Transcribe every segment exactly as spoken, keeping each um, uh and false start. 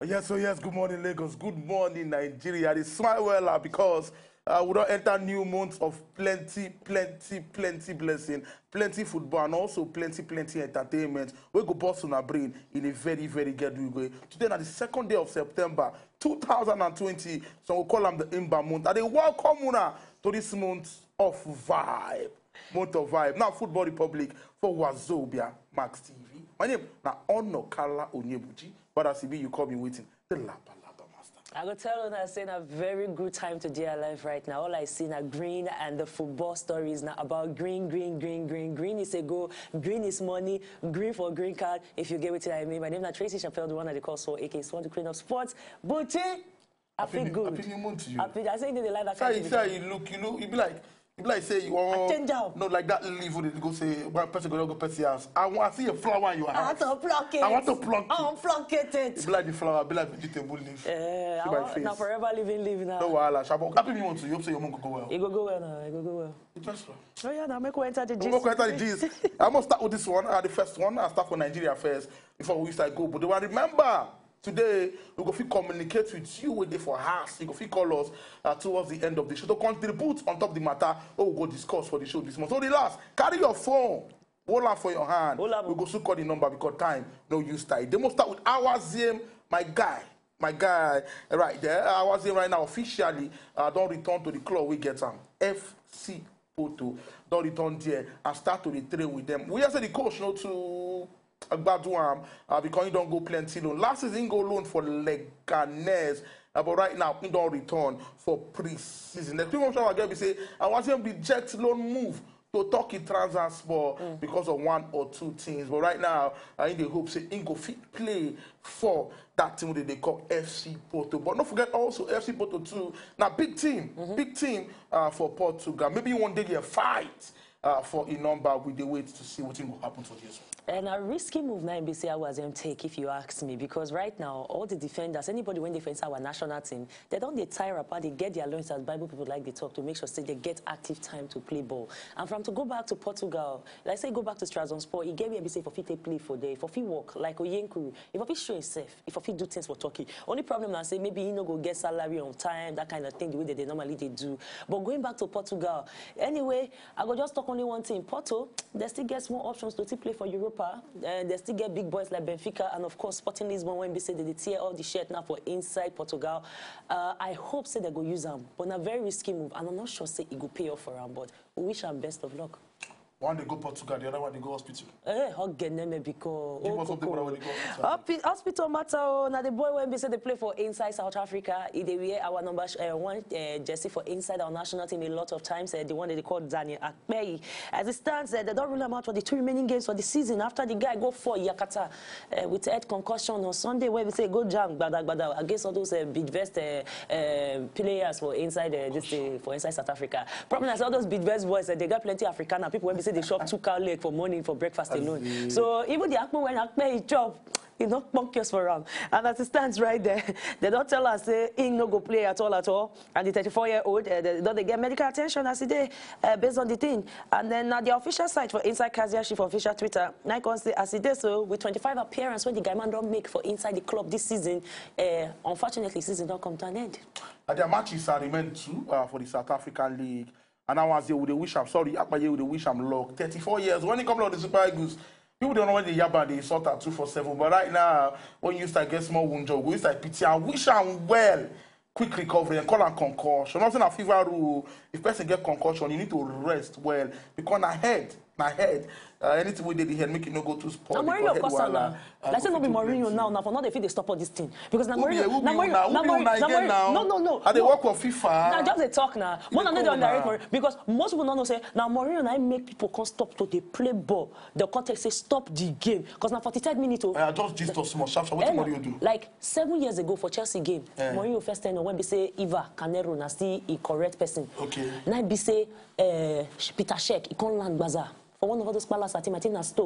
Yes, so yes, good morning, Lagos. Good morning, Nigeria. They smile well because uh, we don't enter new months of plenty, plenty, plenty blessing, plenty football, and also plenty, plenty entertainment. We go bust on our brain in a very, very good way. Today, on the second day of September, two thousand twenty, so we call them the Imba month. And they welcome una to this month of vibe. Month of vibe. Now, Football Republic for Wazobia Max T V. My name is Onokala Onyebuchi. But as you call me waiting, the Lapa Lapa Master. I go tell you that I'm saying a very good time to be alive right now. All I see now green, and the football story is now about green, green, green, green. Green is a go, green is money, green for green card. If you get what I mean. My name is Tracy Chappelle, the one that they call so A K Swan, the queen of sports. But I feel good. Happy new month to you. Happy, I say you like that. Say, say you look, you look, you be like. You be like say you want change out. No, like that level they go say one person go go person house. I want to see a flower in your house. I want to pluck it. I want to pluck it. I want to pluck it. It be like the flower, be like vegetable leaf. Uh, I want, now forever living, living now. No wahala. Shabo, happy new month to you. Hope say your month go well. It go go well now. It go go well. It just oh yeah, now make we enter the gist. Make we enter the gist. I'm gonna start with this one. Uh, the first one. I'll start for Nigeria first before we start go. But they want remember. Today, we go to communicate with you with for us. You go to call us uh, towards the end of the show to contribute on top of the matter. Oh, we go discuss for the show this month. So the last, carry your phone, hold on for your hand. We go to call the number because time no use time. They must start with our Zim, my guy, my guy right there. Our Zim right now officially uh, don't return to the club. We get some F C Porto. Don't return there and start to the train with them. We also the coach you know to. Agbaduam, uh, because he don't go plenty loan. Last season he go loan for Leganés, uh, but right now he don't return for pre-season. The people I'm going to say I want him to reject loan move to Turkey Transfer mm. because of one or two things. But right now, I uh, in the hope say he go fit play for that team that they call F C Porto. But don't forget also F C Porto too. Now big team, mm-hmm. big team uh, for Portugal. Maybe one day they fight uh, for a number with the wait to see what will happen to this one. And a risky move now in B C I was them take, if you ask me, because right now, all the defenders, anybody when they face our national team, they don't they tire apart, they get their loans as Bible people like they talk to make sure say they get active time to play ball. And from to go back to Portugal, like say go back to Trabzonspor, he gave me a B C for fit play for day, for fit work, like Oyenkuru, if I show himself, if I fit do things for Turkey. Only problem I say maybe he no go get salary on time, that kind of thing, the way that they normally they do. But going back to Portugal, anyway, I go just talk only one thing. Porto, they still get more options to play for Europe. Uh, they still get big boys like Benfica and of course Sporting Lisbon when they say they tear all the shirt now for inside Portugal. Uh, I hope say they go use them, but a very risky move, and I'm not sure say it go pay off for them. But we wish them best of luck. One they go Portugal, the other one they go hospital. Eh, how get them because give us something when they go hospital. Hospital matter. Oh, now the boy when they say they play for inside South Africa, they wear our number uh, one uh, jersey for inside our national team a lot of times. Uh, the one that they call Daniel Akpeyi. As it stands, uh, they don't rule him out for the two remaining games for the season. After the guy go for Yakata uh, with head concussion on Sunday, where we say go jam bada bada against all those uh, big vest uh, uh, players for inside uh, this uh, for inside South Africa. Problem is all those big vest boys, uh, they got plenty of African people when we say they shop two cow leg for morning for breakfast alone. So even the Akpo when Akpe his job, it's not bunkers for him. And as it stands right there, they don't tell us say he no go play at all at all. And the thirty-four year old, uh, they don't they get medical attention as they uh, based on the thing. And then uh, the official site for Inside Kaziashi for official Twitter, I can say as it is so with twenty-five appearances when the guy man don't make for inside the club this season, uh, unfortunately season don't come to an end. And their matches are remained too uh, for the South African League. And I was there with the wish I'm sorry, Akpaye with the wish I'm luck. thirty-four years. When it comes to the Super Eagles, people don't know when the Yaba they sort out two for seven. But right now, when you start get small wound job, you start pity and wish I'm well. Quick recovery and call and concussion. Nothing a fever rule. If person get concussion, you need to rest well. Because na head, na head. Uh, anything we did the head make it no go to sport. Now Mourinho of course now. Like say no be Mourinho now. Now for not if they stop all this thing because now Mourinho, now Mourinho, no no no. And they work for FIFA. Now just they talk now. One another on the because most people don't know say now Mourinho now make people can't stop to they play ball. The context say stop the game because now forty-third minute. I just just to small sharp. What Mourinho do? Like seven years ago for Chelsea game, yeah. Mourinho first time when we say Iva Canero na still a correct person. Okay. Now be say uh, Peter Cech he can't land bazaar. For one of those palace team, I think na Stoke.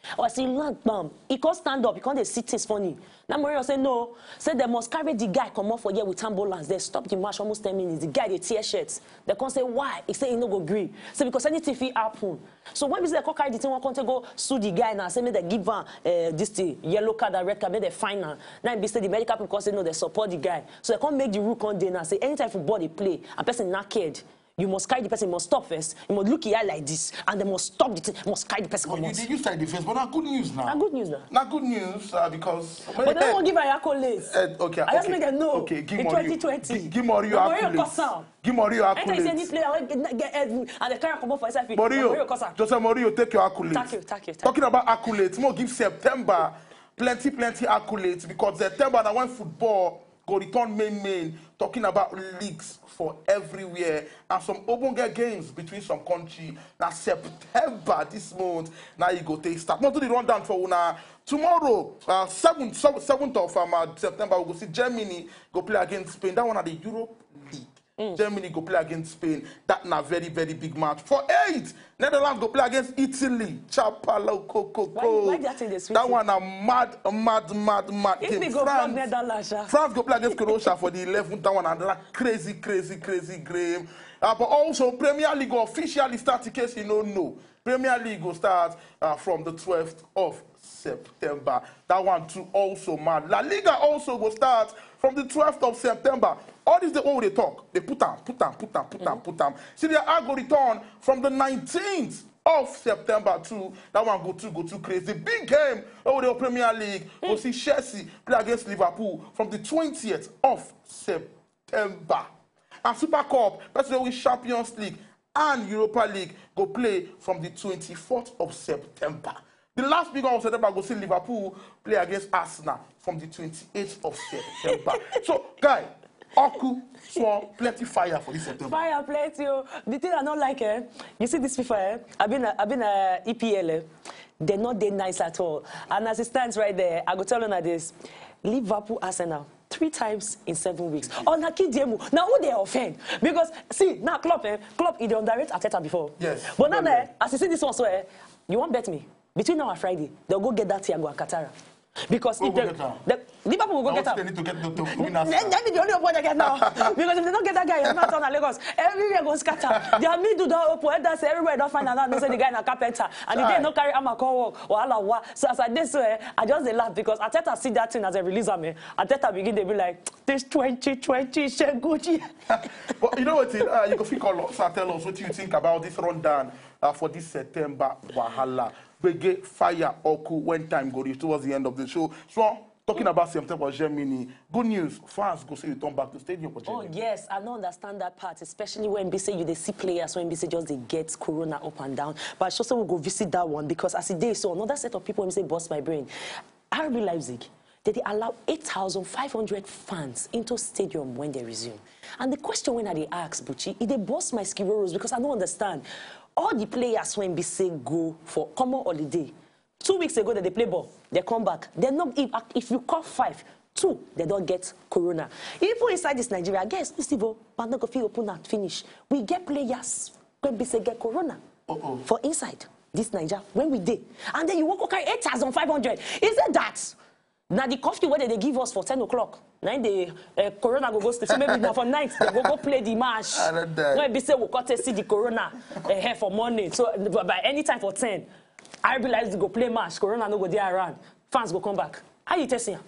Or say land bam, he can't stand up, he can't sit is funny. Now Mourinho say no, say they must carry the guy come off for here with ambulance. They stop the match almost ten minutes. The guy they tear shirts. They can't say why. He say he no go agree. So because anything fit happen. So when we say they carry the thing, one can't go sue the guy now. Say me they give him uh, this thing, yellow card and red card, make they fine now. Now be say the medical people say no, they support the guy. So they can't make the rule come day now. Say anytime football they play, a person naked. You must carry the person, you must stop first. You must look here like this, and they must stop the thing. You must carry the person. Well, you did you start the first, but not good news now. Not good news now. Not good news uh, because. But they don't give her accolades. Uh, okay, I just okay. make them know. Okay, give in twenty twenty. Give, give Mourinho accolades. Give Mourinho accolades. Anytime you see any player get and they carry come up for selfie. Mourinho, Jose Mourinho, take your accolades. Thank you, thank you. Thank Talking about accolades, more give September plenty, plenty accolades because September now when football go return main main. Talking about leagues for everywhere and some open games between some country. Now September this month, now you go take start. Not to the rundown for una. Tomorrow, uh, seventh, seventh of um, uh, September, we go see Germany go play against Spain. That one at the Europe League. Mm. Germany go play against Spain. That na very, very big match. For eight, Netherlands go play against Italy. Chapalo, Coco, Why, why that, that one a mad, mad, mad, mad if game. Go France, Netherlands, France go play against Croatia for the eleventh. That one another crazy, crazy, crazy game. Uh, but also, Premier League officially start in case you don't know. Premier League will start uh, from the twelfth of September. That one too also mad. La Liga also will start from the twelfth of September. All this the all they talk. They put on, put on, put on, put on, put on. See, they are going to return from the nineteenth of September too. That one go to go too crazy. Big game over the Premier League. We'll see Chelsea play against Liverpool from the twentieth of September. And Super Cup, that's the Champions League and Europa League go play from the twenty-fourth of September. The last big one of September go see Liverpool play against Arsenal from the twenty-eighth of September. So, guys, Oku swore plenty fire for this September. Fire plenty. Oh. The thing I don't like, eh, you see this FIFA, eh? I've been, I've been a E P L, eh? They're not that nice at all. And as it stands right there, I go tell you like this: Liverpool, Arsenal. Three times in seven weeks. Oh, now Kidiemu. Now who they offend? Because see, now Klopp, eh, Klopp, he underrated Arteta before. Yes. But now, eh, as you see this one, so eh, you won't bet me. Between now and Friday, they'll go get that Thiago and Katara. Because we'll if they, they, Liverpool will go get them. They need to get the, the winners. Then be the only one they get now. Because if they don't get that guy, you're not on Lagos. Everywhere goes scatter. Their middle don't open. That's everywhere don't find out. No say the guy in a carpenter. And if they don't carry armor, call work. Wahala wa. So as I did so, eh, I just laugh because Arteta see that thing as a releaser me. Arteta begin to be like, this twenty twenty Gucci. But you know what? Uh, you can feel call us and tell us what you think about this rundown uh, for this September wahala. Reggae, fire, Oku, when time go towards the end of the show. So, talking about September Germany, good news, fans go say return back to stadium for Germany. Oh, yes, I don't understand that part, especially when B C you they see players, when B C just they get corona up and down. But I also will go visit that one because as a day, so another set of people when say bust my brain. R B Leipzig, they, they allow eight thousand five hundred fans into stadium when they resume. And the question when I they ask, Buchi, if they bust my skiroros because I don't understand. All the players when B C go for common holiday, two weeks ago that they play ball, they come back. They're not, if, if you call five, two, they don't get corona. Even inside this Nigeria, I guess, Steve-O, but not going to open and finish. We get players when B C get corona Uh-oh. for inside this Nigeria, when we did. And then you walk okay, eight thousand five hundred. Is it that? Now the coffee where they give us for ten o'clock. Now the uh, corona go go so maybe now for night they go go play the match. When be say we got to see the corona uh, here for morning. So by any time for ten, I realize to go play match. Corona no go there around. Fans go come back. How you testing?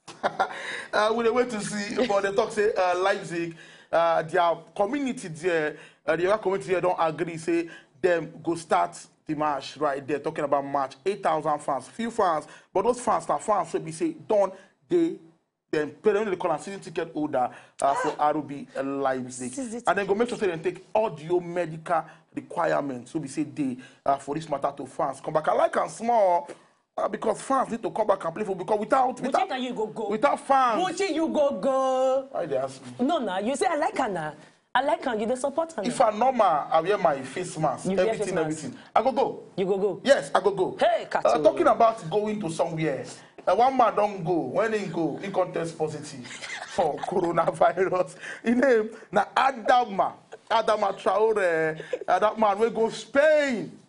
uh, we wait to see. But they talk say uh, Leipzig, uh, their community there, uh, the other community there don't agree. Say them go start the match right there. Talking about match, eight thousand fans, few fans, but those fans are fans. So we say don't they. Then they call a season ticket holder uh, for R B Leipzig. And then go make sure they take audio medical requirements. So we say they uh, for this matter to fans. Come back. I like and small uh, because fans need to come back and play for because without without, can you go, go? without fans. Buchi, you go go. Why they ask me? No, no. You say I like her. I like her. You the support her. If I'm normal, I wear my face mask. You everything, face mask. everything. I go go. You go go. Yes, I go go. Hey, uh, talking about going to somewhere. Uh, one man don't go. When he go, he contest positive for coronavirus. His name na Adama. Adama Traore. Uh, that man will go Spain.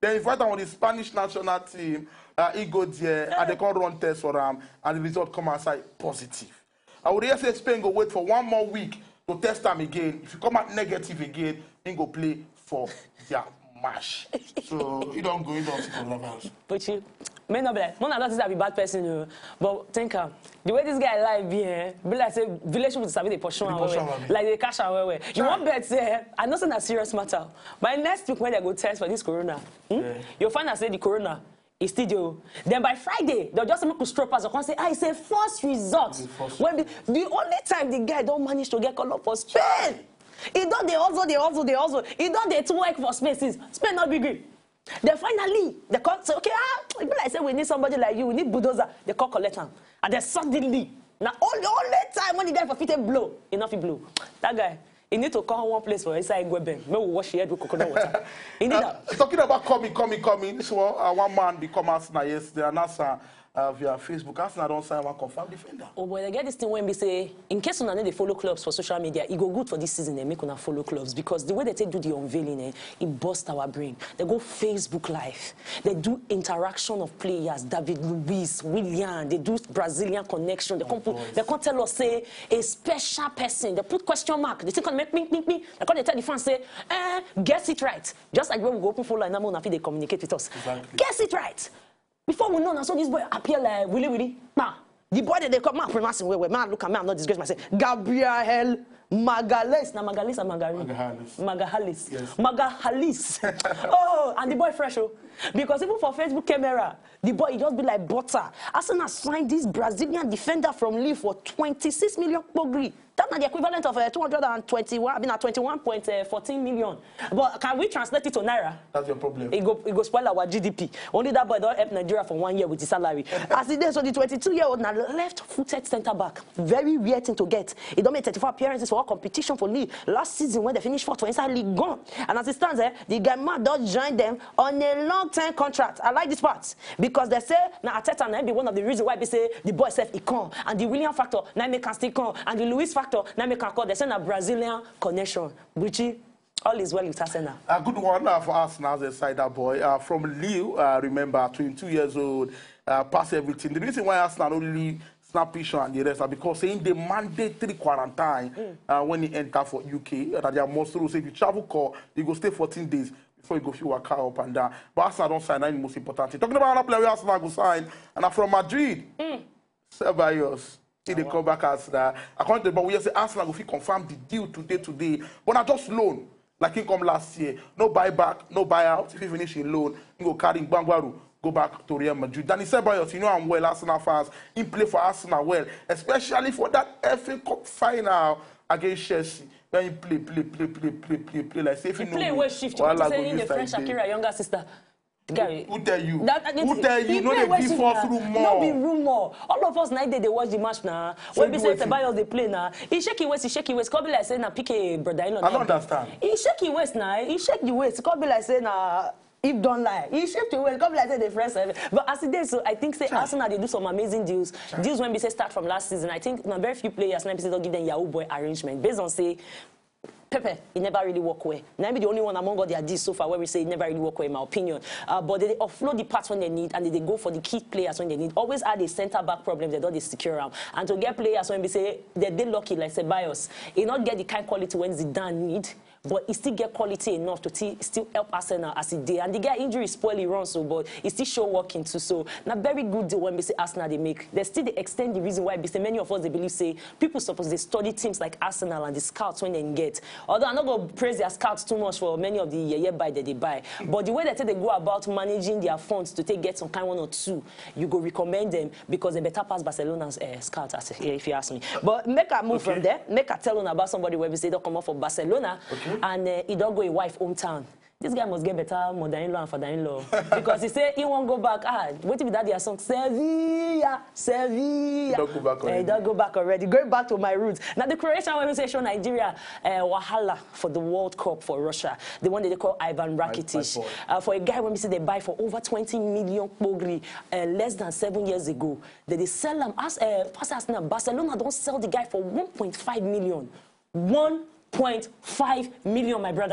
Then invite him on the Spanish national team. Uh, he go there and they can run tests for him, and the result come outside positive. I would say Spain go wait for one more week to test them again. If you come out negative again, he go play for their match. So you don't go, you don't see coronavirus. But you may not be like, Mona not a bad person, you know, but think um, the way this guy alive be, eh, be like say village would sabi the portion away, like the cash away. You want bet say, I know it's not a serious matter. But next week when they go test for this corona, hmm, yeah. you'll find out say the corona. It's still then by Friday they'll just make a stroke pass and say, I say first result. When the, the only time the guy don't manage to get called up for Spain, he don't they also they also they also he don't they to work for Spain since Spain not be great. Then finally they call say, okay, ah, people like say we need somebody like you, we need bulldozer. They call collect him, and then suddenly now all the only time when the guy for fit blow, enough he blow. That guy. You need to come one place for inside Gweben. Maybe we wash your head with coconut water. You need uh, that. Talking about coming, coming, coming. This one, uh, one man become Arsenal yesterday. And that's uh, uh, via Facebook. Arsenal don't sign one confirmed defender. Oh boy, I get this thing when we say, in case you need to follow clubs for social media, it go good for this season. They make una follow clubs because the way they take do the unveiling, eh, it busts our brain. They go Facebook Live. They do interaction of players. David Luiz, Willian. They do Brazilian connection. They come put, they can't tell us say a special person. They put question mark. They think on make me, me, me. They can't tell the fans say, eh, guess it right. Just like when we go open for line, now they communicate with us. Exactly. Guess it right. Before we know, now so this boy appear like Willy Willy. Nah, the boy that they come, man, promising where, where, man, look at me, I'm not disgraced myself. Gabriel Magalhaes, na Magalhaes or Magalhaes? Magalhaes. Magalhaes. Yes. Magalhaes. Oh, and the boy fresh, oh. Because even for Facebook camera, the boy, he just be like butter. Arsenal signed this Brazilian defender from Lille for twenty-six million pogri. That's not the equivalent of uh, two hundred twenty-one, I mean, uh, twenty-one point one four million. But can we translate it to Naira? That's your problem. It go, it go spoil our G D P. Only that boy don't help Nigeria for one year with his salary. As it is, so the twenty-two-year-old now left-footed centre-back. Very weird thing to get. He don't make thirty-four appearances for all competition for Lille. Last season, when they finished fourth for inside league, gone. And as it stands there, the guy man does join them on a long-term contract. I like this part. Because they say, now Arteta now be one of the reasons why they say the boy self he come. And the William factor, now make can still come. And the Luis factor, now make can call. They say a Brazilian connection. Which all is well with Arsenal. A good one uh, for Arsenal as a cider boy. Uh, from Lille, uh, remember, twenty-two years old, uh, pass everything. The reason why Arsenal only snappish and the rest are because saying the mandatory quarantine mm. uh, when he enter for U K, uh, that they are most rules. If you travel call, you go stay fourteen days before you go feel work up and down. But Arsenal don't sign, that's the most important thing. Talking about another player Arsenal go sign, and I'm from Madrid. Mm. Ceballos. See, they come back as that. According to the but we just say Arsenal will confirm the deal today, today. But not just loan, like he come last year. No buyback, no buyout. If he finish in loan, he go carry Bangwaru, go back to Real Madrid. Then he said, "Bayos, you know I'm well, Arsenal fans. He play for Arsenal well, especially for that F A Cup final against Chelsea. When he play, play, play, play, play, play, play. Like say if he you play know well shift. You want to say in the French Shakira, younger sister." Who, who tell you? That, that, who tell you? No, they give us rumor. No be rumor. All of us night day they watch the match now. So when we say Ceballos they play now, he shake his waist, he shake his waist. Come be like say na P K brother-in-law. I don't understand. He shake his waist now. He shake the waist. Come be like say na if don't lie. He shake the waist. Come be like say the friends. But as it is, so I think say Chai. Arsenal they do some amazing deals. Chai. Deals when we say start from last season. I think na very few players now don't give them Yahoo boy arrangement based on say. Pepe, he never really walk away. Now be the only one among all their deals so far where we say he never really walk away, in my opinion. Uh, but they, they offload the parts when they need, and they, they go for the key players when they need. Always add a centre-back problem, they don't they secure them. And to get players when we say they they lucky, like Ceballos, he not get the kind of quality when Zidane need, but he still get quality enough to still help Arsenal as he did. And the guy injury spoil he runs so, but he still show working too. So now very good deal when we say Arsenal they make. They still they extend the reason why we say many of us they believe say people suppose they study teams like Arsenal and the scouts when they get. Although I'm not going to praise their scouts too much for many of the yeah, yeah buy that they buy. But the way they say they go about managing their funds to take get some kind one or two, you go recommend them because they better pass Barcelona's uh, scouts, if you ask me. But make a move okay. from there. Make a tell on about somebody where we say they come up for Barcelona. Okay. And uh, he don't go a wife hometown. This guy must get better mother-in-law and father-in-law. Because he say he won't go back. Ah, wait till that their song. Sevilla, Sevilla. He don't go back already. Uh, he don't go back already. Going back to my roots. Now the Croatian women say show Nigeria uh, Wahala for the World Cup for Russia. The one that they call Ivan Rakitic. Uh, for a guy when we say they buy for over twenty million pogri uh, less than seven years ago. That they sell them as uh, fast as now. Barcelona don't sell the guy for one point five million. one point five million, my brother.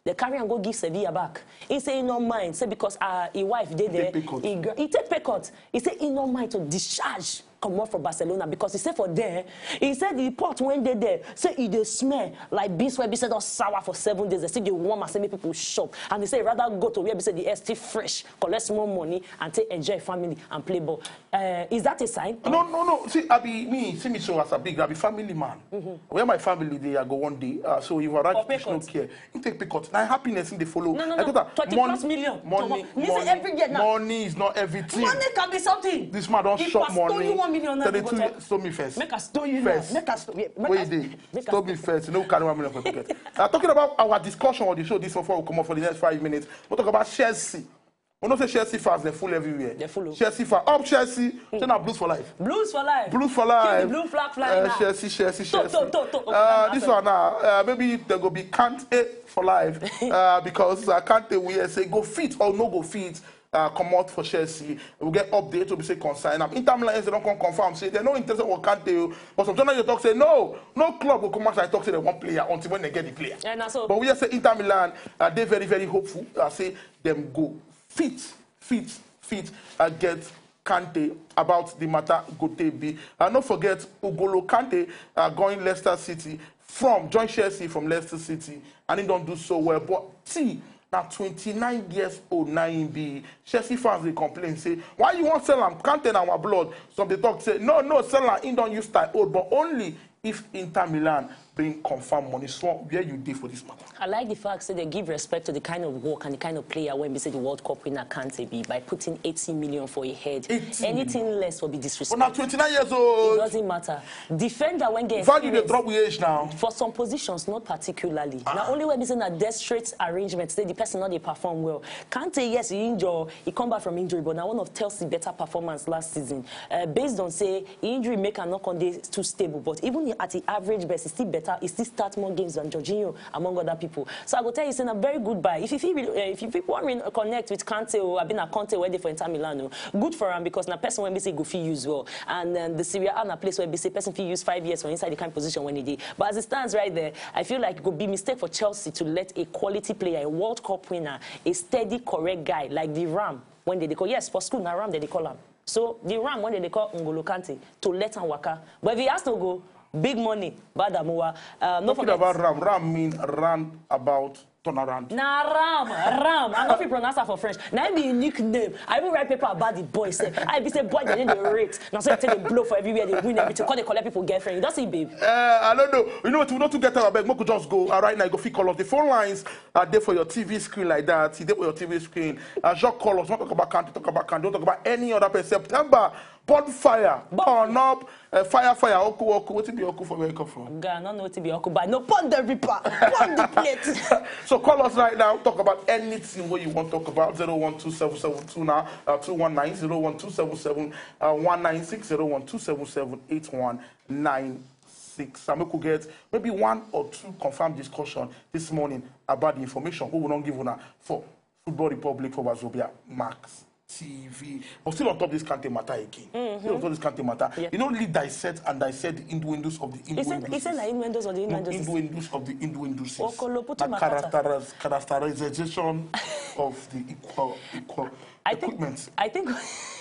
They carry and go give Sevilla back. He say he no mind. Say because uh, his wife did there. He, he take pay cut. He say he no mind to discharge. Come out from Barcelona because he said for there, he said the report when they there, say it they smell like beans where be said sour for seven days. They say they warm and say make people shop. And they say rather go to where be said the air still fresh, collect more money and take enjoy family and play ball. Uh, is that a sign? No, no, no. See, I be me, see me so as a big, I be family man. Mm-hmm. Where my family they I go one day. Uh, so if I write to no care, you take pay cut. Now happiness in the follow. No, no, no. Thirty plus million. Money, money, money, every year now. Money is not everything. Money can be something. This man don't shop money. Million thirty-two, stop me first. Make us stole you first. Make us stole. Wait, they stop me first. You know, carry one million for pocket. uh, talking about our discussion on the show, this one before we come up for the next five minutes. We'll talk about Chelsea. We don't say Chelsea fans, they're full everywhere. They're full. Chelsea fans. Up Chelsea. Mm. Then Blues for life. Blues for life. Blues for life. Keep the blue flag flying uh, Chelsea, Chelsea, Chelsea. To, to, to, to. Okay, uh, this one now, uh, maybe there go be Kante for life uh, because uh, Kante we say go fit or no go fit. Uh, come out for Chelsea. We'll get updates to be say concern. Um, Inter Milan they don't come confirm. Say they're not interested in what Kante. But some journalists talk say no, no club will come out and talk to the one player until when they get the player. Yeah, so. But we just say Inter Milan, uh, they're very, very hopeful. I uh, say them go fit, fit, fit, and uh, get Kante about the matter go be. And don't forget Ugolo Kante uh, going Leicester City from join Chelsea from Leicester City, and he don't do so well. But see. Now twenty-nine years old, nine B. Chelsea fans they complain, say, why you want sell him? Can't tell our blood. Some they talk say, no, no, sell him. He don't use style old, but only if Inter Milan bring confirmed money. So where you did for this matter? I like the fact that they give respect to the kind of work and the kind of player when we say the World Cup winner can't be by putting eighty million for a head. Anything million. Less will be disrespectful. But now twenty-nine years old. It doesn't matter. Defender when get value they drop with age now. For some positions, not particularly. Ah. Now only when we say that desperate arrangements, the person not they perform well. Kante, yes, he injured, he come back from injury, but now one of Chelsea better performance last season. Uh, based on say injury make and knock on day too stable, but even at the average best, it's still better. He still starts more games than Jorginho among other people. So I go tell you, it's a very good buy. If you feel, uh, if you people want to connect with Kante or I've been a Kante where they for Inter Milan, good for him because na person when we say go fee use well, and then the Serie A na place where we say person fee use five years for inside the kind of position when he did. But as it stands right there, I feel like it would be a mistake for Chelsea to let a quality player, a World Cup winner, a steady, correct guy like the Ram when they, they call yes for school na Ram they, they call him. So the Ram when they, they call N'Golo Kante to let him waka. But if he has to go. Big money, bad amuwa. Uh, no Talking about Ram, Ram mean run about turn around. Nah, Ram, Ram. I don't know pronounce that for French. Now be a nickname. I even write paper about the boy. Say, I be say boy they need the rate. Now so they blow for everywhere. They win everything. Call they collect people girlfriend. You don't see, babe. Uh, I don't know. You know what? We not to get our bag. We could just go. All right, now go fit call us. The phone lines are there for your T V screen like that. See there for your T V screen. Uh, just call us. Don't talk about Kante. Talk about Kante. Don't talk about any other person. September. Bonfire, burn up, uh, fire, fire, oku, oku. What be oku for where you come from? God, I don't know what to be oku, but no, pon the ripper, pon the plate. So call us right now. Talk about anything what you want to talk about. zero one two seven seven two now, uh, two one nine, zero one two seven seven one nine six, zero one two seven seven eight one nine six. And we could get maybe one or two confirmed discussion this morning about the information we will not give you now for Football Republic for Wazobia Max T V. But still on top of this Kante matter again. Mm-hmm. Still on top of this Kante matter. Yeah. You know, really dissect and dissect the innuendos of the innuendos. Is it the innuendos or the innuendos? No, innuendos of the innuendos. The characteriz characterization of the equal, equal I equipment. Think, I think,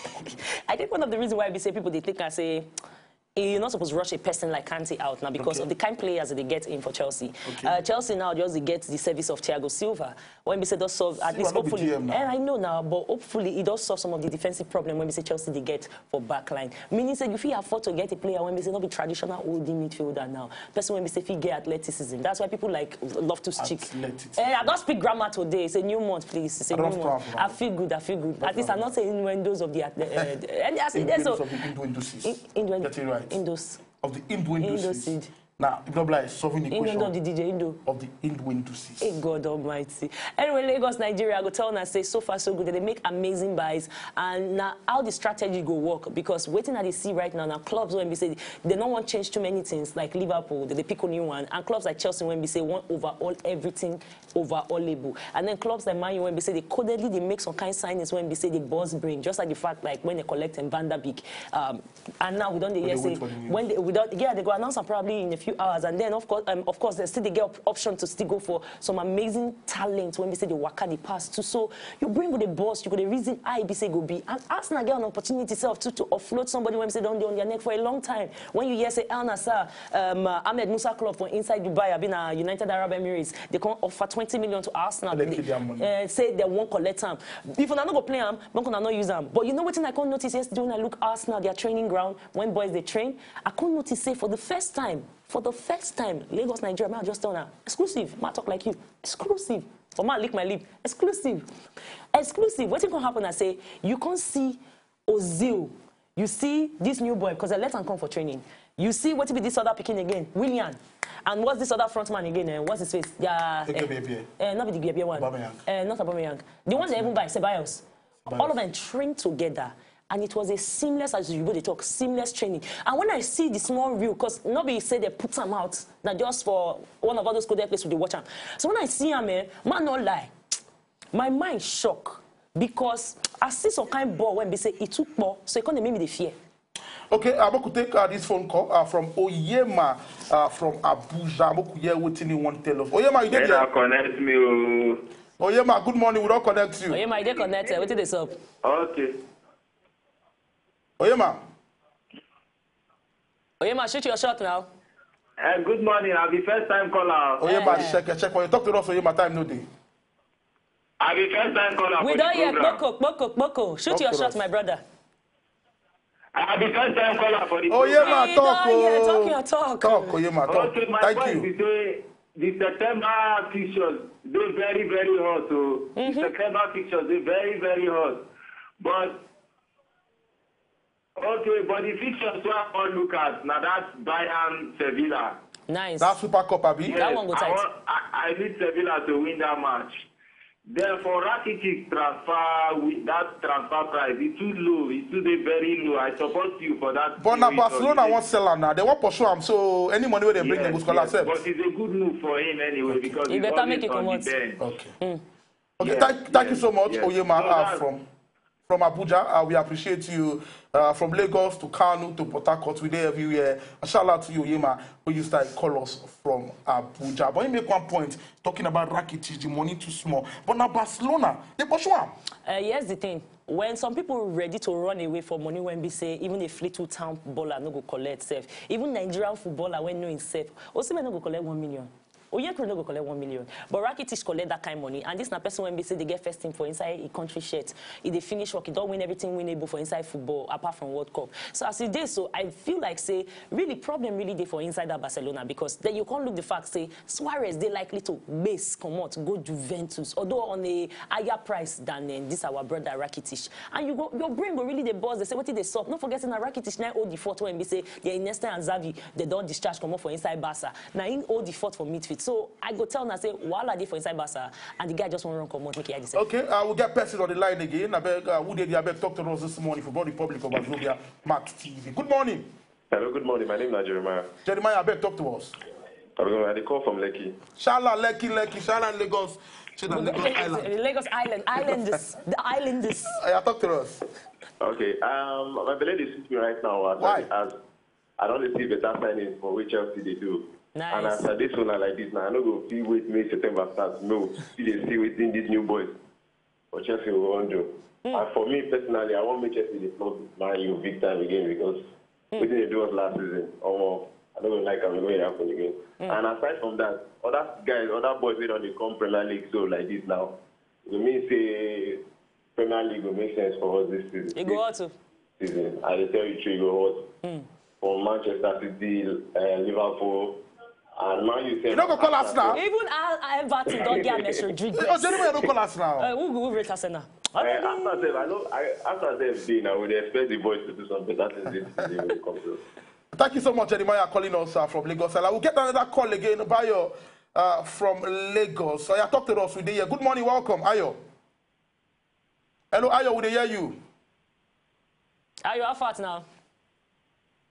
I think one of the reasons why we say people they think I say. You're not supposed to rush a person like Kante out now because okay. of the kind of players that they get in for Chelsea. Okay. Uh, Chelsea now just get the service of Thiago Silva. When we say does solve at least hopefully, and I know now, but hopefully it does solve some of the defensive problem when we say Chelsea they get for backline. Meaning say if you afford to get a player when we say not be traditional holding midfielder now, person when we say if you get athleticism, that's why people like love to stick. Uh, I don't speak grammar today. It's a new month, please. It's a new month. I feel good. I feel good. At least I'm not saying innuendos of the. Uh, and I say there's of the innuendos. Innuendos. Indos. Of the innuendos. Now, Ibnobla is solving the question of the D J Indo. Of the innuendos. Hey, God Almighty. Anyway, Lagos, Nigeria, I go tell and say so far so good that they make amazing buys. And now how the strategy go work because waiting at the sea right now, now clubs when we say they don't want to change too many things like Liverpool, they pick a new one, and clubs like Chelsea when we say want overall everything overallable. And then clubs like Man U when we say they codedly they make some kind of signings when we say the boss bring, just like the fact like when they collect and Van der Beek. Um, and now we don't they, yes, say when they we don't yeah they go announce and probably in a few few hours, and then of course, um, of course, they still they get op option to still go for some amazing talent when we say the waka the pass too. So you bring with the boss, you got the reason I be say go be, and Arsenal get an opportunity itself to to offload somebody when we say don't on their neck for a long time. When you hear say Al Nassr, um, uh, Ahmed Musa club for inside Dubai, I've been a United Arab Emirates, they can offer twenty million to Arsenal. They, uh, say they won't collect them. If I not go play them, I'm not use them. But you know what I can't notice yesterday when I look Arsenal, their training ground, when boys they train, I can't notice say for the first time, for the first time, Lagos, Nigeria, man, just tell now, exclusive, man, talk like you, exclusive. For man, lick my lip, exclusive, exclusive. What's going to happen? I say you can't see Ozil, you see this new boy because I let him come for training. You see what be this other picking again, Willian. And what's this other front man again? Uh, what's his face? Yeah, uh, uh, not the Gbia one. Uh, not Aubameyang. The one they even buy, Ceballos. All of them trained together. And it was a seamless, as you go, they talk, seamless training. And when I see the small reel, because nobody said they put them out, not just for one of all those coded places with the watch them. So when I see them, man, man, not lie. My mind shock. Because I see some kind of ball when they say it took more, so it can't make me the fear. Okay, I'm going to take uh, this phone call uh, from Oyema uh, from Abuja. I'm going to hear what you want to tell us. Oyema, you did it? Connect me. Oyema, good morning. We don't connect you. Oyema, you did connect. What did they up? Okay. Oyema. Oyema, shoot your shot now. Uh, good morning. I'll be first time caller. Oyema, uh, check, check. When you talk to us, Oyema, time no day. I'll be first time caller. We don't hear Boko, Boko, Boko. Shoot talk your shot, us. My brother. I'll be first time caller for the Oh, yeah, ma, talk. Oh, yeah, talk your talk. Talk, oh, yeah, ma, talk. Okay, my Thank point you. is say, the September fixtures, they're very, very hot. So, mm-hmm. the September fixtures, they're very, very hot. But, okay, but the fixtures we have to look at, now that's Bayern Sevilla. Nice. That's Super Cup, Abi. Yes, that one go tight. I, want, I, I need Sevilla to win that match. Therefore, Rakitic transfer with that transfer price is too low. It's too very low. I support you for that. But now Barcelona won't sell him now. They won't pursue him. So any money where they bring, yes, they will score yes. accept. But it's a good move for him anyway because you he's better make it on come the out. bench. Okay. Mm. Okay. Yes, thank, thank yes, you so much, yes. Oyema, so uh, from from Abuja. Uh, we appreciate you. Uh, from Lagos to Kano to Port Harcourt, we're there everywhere. A shout out to you, Oyema, who used to call us from Abuja. But he make one point talking about Rakitic, the money too small. But now Barcelona, they pursue him. Uh, here's the thing. When some people are ready to run away for money, when we say even a Fleetwood Town baller no go collect safe, even Nigerian footballer when no in safe, also no go collect one million. Oyekro no go collect one million. But Rakitic collect that kind of money. And this na person when we say they get first team for inside a country shirt. If they finish work, he don't win everything winnable for inside football, apart from World Cup. So as it is, so I feel like say really problem really there for inside that Barcelona because then you can't look the fact say Suarez they likely to base come out go Juventus, although on a higher price than uh, this our brother Rakitic. And you go your brain go really the boss. They say what did they solve? Not forgetting that Rakitic now hold the fort when we say the Iniesta and Xavi they don't discharge come out for inside Barca. Now in hold the fort for midfield. So I go tell and say, while I did for inside Barca, and the guy just want to run come out, make it decide. Okay, uh, we'll get person on the line again. I beg, uh, who did you beg talk to us this morning for the Republic of Azovia, Max T V. Good morning. Hello, good morning. My name is Jeremiah. Jeremiah, I beg talk to us. I had a call from Lekki. Shala, Lekki, Lekki, Shala, Lagos. Lagos Island. Lagos Island, Islanders, the Islanders. Yeah, talk to us. Okay, um, my belly suits me right now. As Why? As I don't see better signing for which Chelsea they do. Nice. And after this one like this now, I don't go feel wait May September starts. No, see they see within these new boys. But Chelsea will want to. Mm. And for me personally, I want to make Chelsea they not Man U big time again because mm. we didn't do us last season. Or I don't like I'm going to happen again. Mm. And aside from that, other guys, other boys we don't come Premier League so like this now. It means say Premier League will make sense for us this season. You go out to season. I tell you, three go out. Mm. From Manchester City, uh, Liverpool. And man, you say you don't go call us now. Even I, Everton don't get a message. Oh, Jeremiah, don't call us now. Uh, who who rate us now? Uh, after them, I know. I, after them, day now, we expect the boys to do something. That is it. They will come to. Thank you so much, Jeremiah, calling us uh, from Lagos. And I will get another call again, Bayo, uh, from Lagos. So you talk to us with the good morning, welcome, Ayo. Hello, Ayo, we hear you. Ayo, how far now?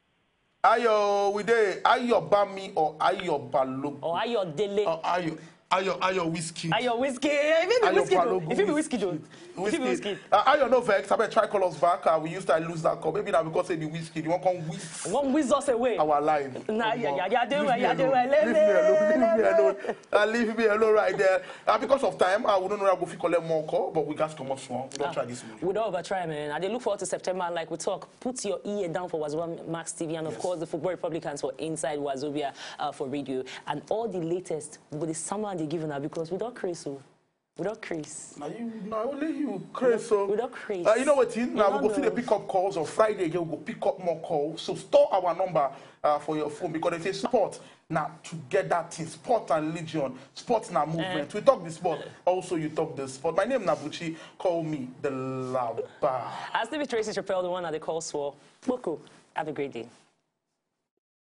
Ayo, we there. Ayo Bami or Ayo Balo. Or Ayo Dele. Or Ayo. Ayo, Ayo whiskey. Ayo whiskey. If it be whiskey, though. If it be whiskey, though. If it be whiskey. Uh, Ayo no vex. I better try call us back. Uh, we used to lose that call. Maybe now because say the whiskey, you want to come whisk. One whiz us away. Our line. Nah, yeah, yeah, yeah, do it, yeah, do Leave it. me alone. Leave me alone. Uh, leave me alone right there. Uh, because of time, uh, we don't know how to collect more call, but we got to come up strong. We don't ah, try this week. We don't over try, man. I look forward to September, and like we talk, put your ear down for Wazobia Max T V, and of yes. course the Football Republicans for Inside Wazobia uh, for radio, and all the latest with the summer they given her because we don't crazy. So. Without Chris. Now you, now only you, Chris. So without Chris. Uh, you know what? Now no, we go no. see the pick up calls on Friday. Again, we go pick up more calls. So store our number uh, for your phone because they say sport. Now together, team sport and legion, sport now movement. Uh, we talk the sport. Also, you talk the sport. My name is Nabuchi. Call me the Laba. I'll still be Tracy Chappelle, the one that they call Swore. Boko. Have a great day.